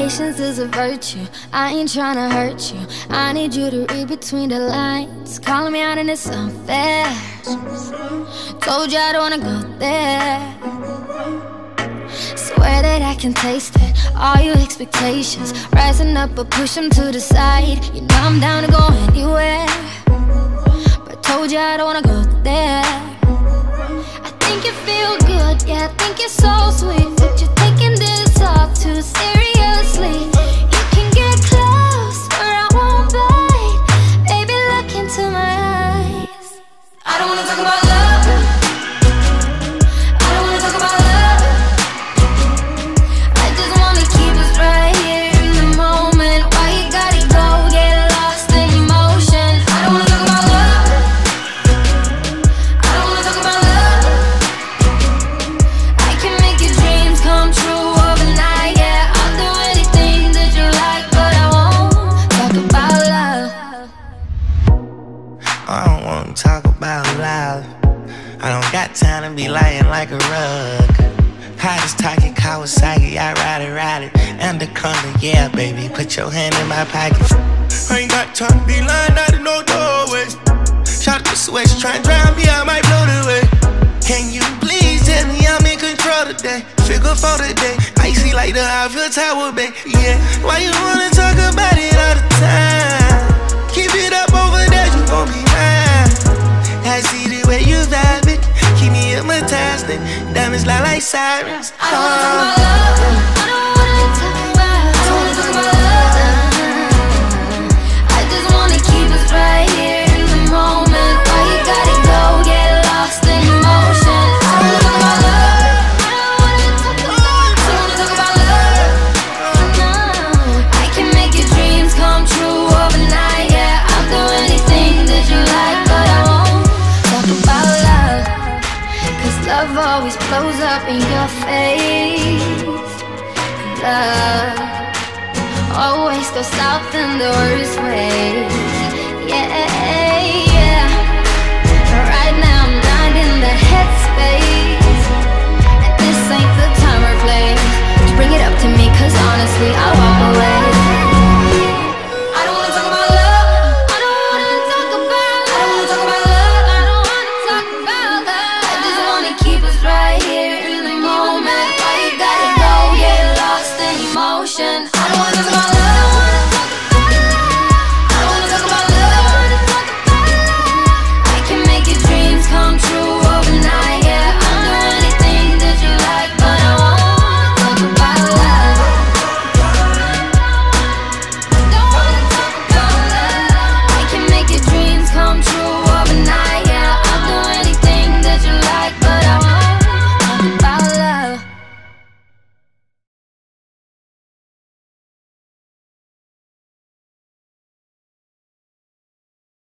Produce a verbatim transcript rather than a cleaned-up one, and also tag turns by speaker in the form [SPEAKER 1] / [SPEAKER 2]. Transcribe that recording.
[SPEAKER 1] patience is a virtue. I ain't tryna hurt you. I need you to read between the lines. Calling me out and it's unfair. Told you I don't wanna go there. Swear that I can taste it. All your expectations rising up, but push them to the side. You know I'm down to go anywhere, but told you I don't wanna go there. I think you feel good, yeah, I think you're so sweet, but you're taking this all too seriously. You can get close where I won't bite. Baby, look into my eyes. I don't wanna talk about love. I don't wanna talk about love. I just wanna keep us right here in the moment. Why you gotta go get lost in emotion? I don't wanna talk about love. I don't wanna talk about love. I can make your dreams come true overnight, yeah. I'll do anything that you like, but I won't talk about love.
[SPEAKER 2] I don't wanna talk about love. I don't got time to be lying like a rug. Hottest talking Kawasaki, I ride it, ride it. Anaconda, yeah, baby, put your hand in my pocket. I ain't got time to be lying out in no doorway. Shout to switch, try and drown me, I might blow the way. Can you please tell me I'm in control today? Figure for today, icy like the Eiffel Tower, babe. Yeah, why you wanna talk about it all the time? Keep it up over there, you gon' be mine. I see the way you vibe it, keep me hypnotized. Diamonds lie like sirens.
[SPEAKER 1] I don't wanna talk about love. I don't wanna talk about, I don't wanna talk about love. I just wanna keep us right here in the moment. Why you gotta go get lost in emotion? I don't wanna talk about love. I don't wanna talk about, I don't wanna talk about love. No, I can make your dreams come true overnight, yeah. I'll do anything that you like, but I won't talk about love. Cause love always blows up in your face. Love always goes south in the worst way. Yeah.